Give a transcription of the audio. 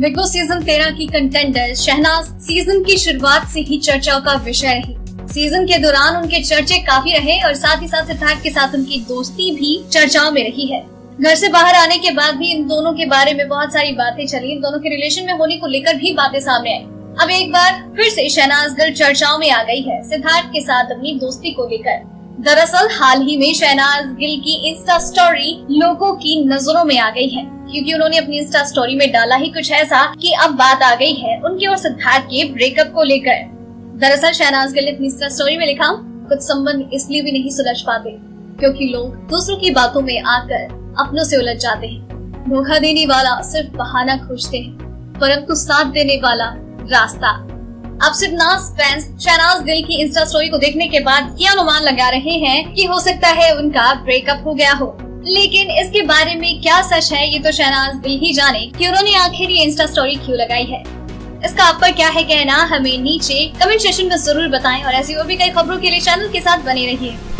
Big boss season 13 की contender Shehnaaz season की शुरुआत से ही चर्चाओं का विषय रही। सीजन के दौरान उनके चर्चे काफी रहे और साथ ही साथ सिद्धार्थ के साथ उनकी दोस्ती भी चर्चाओं में रही है। घर से बाहर आने के बाद भी इन दोनों के बारे में बहुत सारी बातें चली। इन दोनों के रिलेशन में होने को लेकर भी बातें सामने आई। अब एक बार फिर से शहनाज गिल चर्चाओं में आ गई है सिद्धार्थ के साथ अपनी दोस्ती को लेकर। दरअसल हाल ही में शहनाज गिल की इंस्टा स्टोरी लोगों की नजरों में आ गई है, क्योंकि उन्होंने अपनी इंस्टा स्टोरी में डाला ही कुछ ऐसा कि अब बात आ गई है उनके और सिद्धार्थ के ब्रेकअप को लेकर। दरअसल शहनाज गिल ने अपनी इंस्टा स्टोरी में लिखा, कुछ संबंध इसलिए भी नहीं सुलझ पाते क्योंकि लोग दूसरों की बातों में आकर अपनों से उलझ जाते हैं। धोखा देने वाला सिर्फ बहाना खोजते हैं, परंतु साथ देने वाला रास्ता। अब सिद्धार्थ फैंस शहनाज गिल की इंस्टा स्टोरी को देखने के बाद ये अनुमान लगा रहे हैं कि हो सकता है उनका ब्रेकअप हो गया हो। लेकिन इसके बारे में क्या सच है ये तो शहनाज गिल ही जाने कि उन्होंने आखिर ये इंस्टा स्टोरी क्यों लगाई है। इसका आप पर क्या है कहना, हमें नीचे कमेंट सेक्शन में जरूर बताएं और ऐसी और भी कई खबरों के लिए चैनल के साथ बने रहिए।